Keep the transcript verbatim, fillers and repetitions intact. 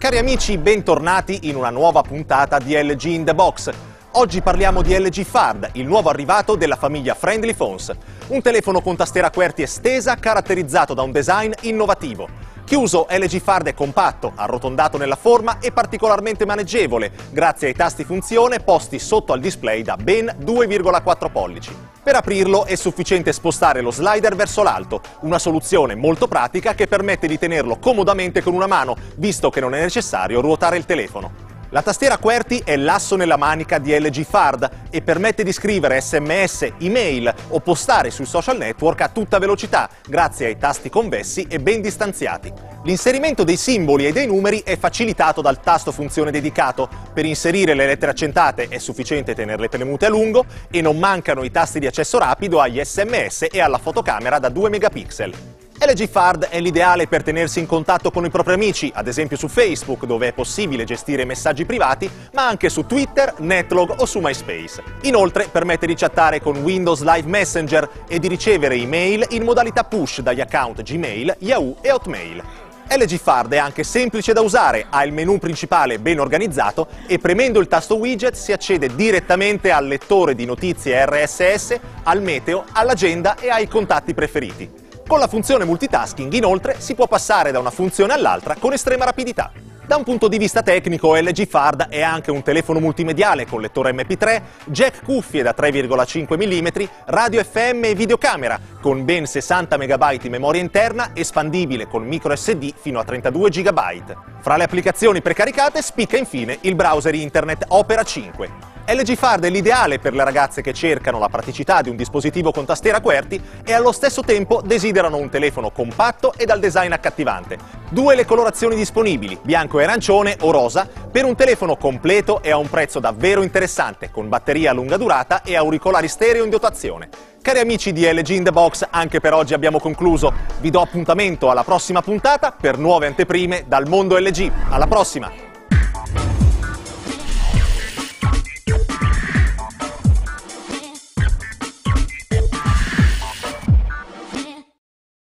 Cari amici, bentornati in una nuova puntata di L G in the Box. Oggi parliamo di L G Fard, il nuovo arrivato della famiglia Friendly Phones. Un telefono con tastiera QWERTY estesa caratterizzato da un design innovativo. Chiuso, L G Fard è compatto, arrotondato nella forma e particolarmente maneggevole, grazie ai tasti funzione posti sotto al display da ben due virgola quattro pollici. Per aprirlo è sufficiente spostare lo slider verso l'alto, una soluzione molto pratica che permette di tenerlo comodamente con una mano, visto che non è necessario ruotare il telefono. La tastiera QWERTY è l'asso nella manica di L G Fard e permette di scrivere sms, email o postare sui social network a tutta velocità, grazie ai tasti convessi e ben distanziati. L'inserimento dei simboli e dei numeri è facilitato dal tasto funzione dedicato. Per inserire le lettere accentate è sufficiente tenerle premute a lungo e non mancano i tasti di accesso rapido agli sms e alla fotocamera da due megapixel. L G Fard è l'ideale per tenersi in contatto con i propri amici, ad esempio su Facebook, dove è possibile gestire messaggi privati, ma anche su Twitter, Netlog o su MySpace. Inoltre permette di chattare con Windows Live Messenger e di ricevere email in modalità push dagli account Gmail, Yahoo e Hotmail. L G Fard è anche semplice da usare, ha il menu principale ben organizzato e premendo il tasto widget si accede direttamente al lettore di notizie R S S, al meteo, all'agenda e ai contatti preferiti. Con la funzione multitasking, inoltre, si può passare da una funzione all'altra con estrema rapidità. Da un punto di vista tecnico, L G Fard è anche un telefono multimediale con lettore M P tre, jack cuffie da tre virgola cinque millimetri, radio F M e videocamera, con ben sessanta megabyte di memoria interna, espandibile con micro S D fino a trentadue gigabyte. Fra le applicazioni precaricate spicca infine il browser internet Opera cinque. L G Fard è l'ideale per le ragazze che cercano la praticità di un dispositivo con tastiera QWERTY e allo stesso tempo desiderano un telefono compatto e dal design accattivante. Due le colorazioni disponibili, bianco e arancione o rosa, per un telefono completo e a un prezzo davvero interessante, con batteria a lunga durata e auricolari stereo in dotazione. Cari amici di L G in the Box, anche per oggi abbiamo concluso. Vi do appuntamento alla prossima puntata per nuove anteprime dal mondo L G. Alla prossima!